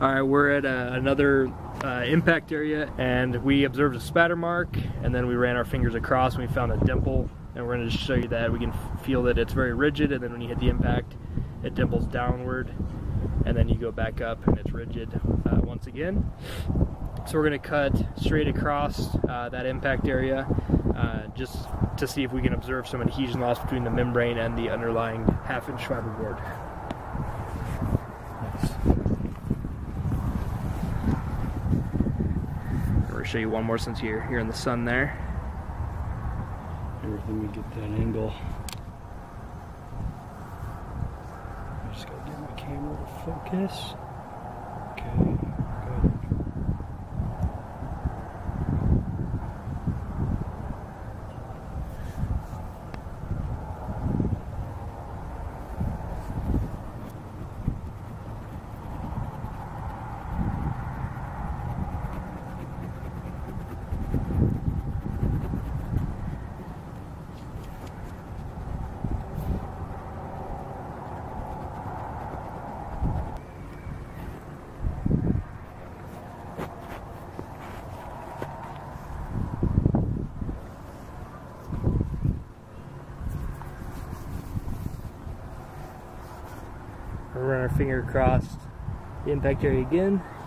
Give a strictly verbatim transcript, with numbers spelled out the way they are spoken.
Alright, we're at uh, another uh, impact area, and we observed a spatter mark, and then we ran our fingers across and we found a dimple, and we're going to show you that. We can feel that it's very rigid, and then when you hit the impact it dimples downward, and then you go back up and it's rigid uh, once again. So we're going to cut straight across uh, that impact area uh, just to see if we can observe some adhesion loss between the membrane and the underlying half inch fiberboard. Show you one more since you're here in the sun there. Let me get that angle. I just gotta get my camera to focus. Okay, good. We'll run our finger across the impact area again.